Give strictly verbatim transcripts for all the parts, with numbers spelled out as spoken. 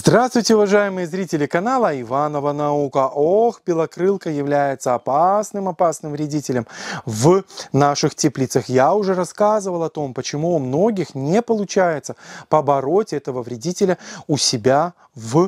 Здравствуйте, уважаемые зрители канала Иванова Наука. Ох, белокрылка является опасным, опасным вредителем в наших теплицах. Я уже рассказывал о том, почему у многих не получается побороть этого вредителя у себя в,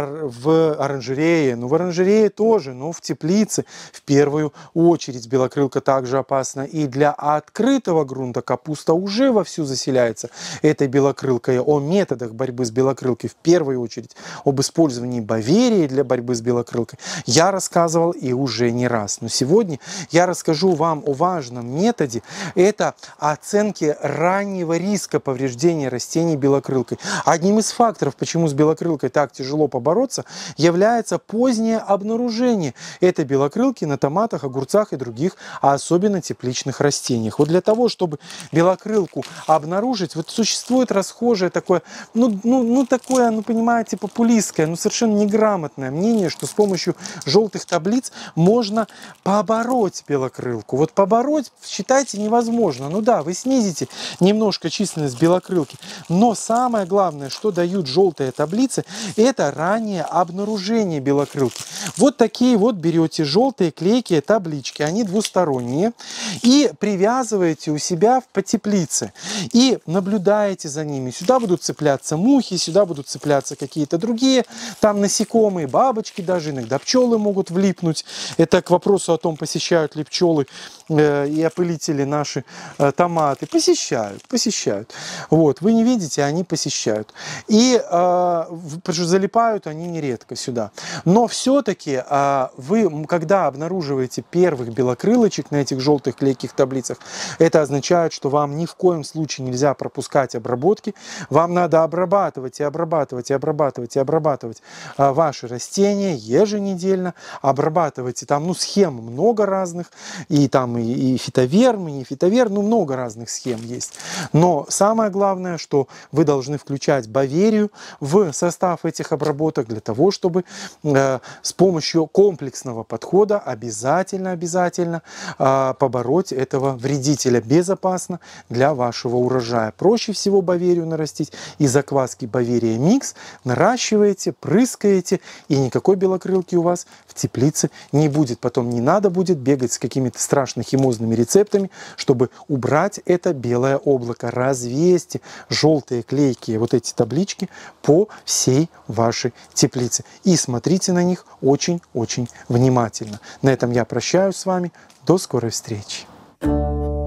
в оранжерее. Ну, в оранжерее тоже, но в теплице в первую очередь. Белокрылка также опасна и для открытого грунта. Капуста уже вовсю заселяется этой белокрылкой. О методах борьбы с белокрылкой в первую очередь. очередь об использовании баверии для борьбы с белокрылкой я рассказывал и уже не раз. Но сегодня я расскажу вам о важном методе. Это оценки раннего риска повреждения растений белокрылкой. Одним из факторов, почему с белокрылкой так тяжело побороться, является позднее обнаружение этой белокрылки на томатах, огурцах и других, а особенно тепличных растениях. Вот для того, чтобы белокрылку обнаружить, вот существует расхожее такое, ну, ну, ну такое, ну понимаете, популистское, но совершенно неграмотное мнение, что с помощью желтых таблиц можно побороть белокрылку. Вот побороть, считайте, невозможно. Ну да, вы снизите немножко численность белокрылки, но самое главное, что дают желтые таблицы, это раннее обнаружение белокрылки. Вот такие вот берете желтые клейкие таблички, они двусторонние, и привязываете у себя в теплице, и наблюдаете за ними. Сюда будут цепляться мухи, сюда будут цепляться какие-то другие там насекомые, бабочки даже, иногда пчелы могут влипнуть. Это к вопросу о том, посещают ли пчелы э, и опылители наши э, томаты. Посещают, посещают. Вот, вы не видите, они посещают. И э, потому что залипают они нередко сюда. Но все-таки э, вы, когда обнаруживаете первых белокрылочек на этих желтых клейких таблицах, это означает, что вам ни в коем случае нельзя пропускать обработки. Вам надо обрабатывать и обрабатывать и обрабатывать и обрабатывать а, ваши растения еженедельно. Обрабатывайте там, ну, схем много разных. И там и, и фитоверм, и не фитоверм, ну, много разных схем есть. Но самое главное, что вы должны включать баверию в состав этих обработок для того, чтобы э, с помощью комплексного подхода обязательно, обязательно э, побороть этого вредителя безопасно для вашего урожая. Проще всего баверию нарастить из закваски баверия микс. Наращиваете, прыскаете, и никакой белокрылки у вас в теплице не будет. Потом не надо будет бегать с какими-то страшно химозными рецептами, чтобы убрать это белое облако. Развесьте желтые клейкие вот эти таблички по всей вашей теплице. И смотрите на них очень-очень внимательно. На этом я прощаюсь с вами. До скорой встречи.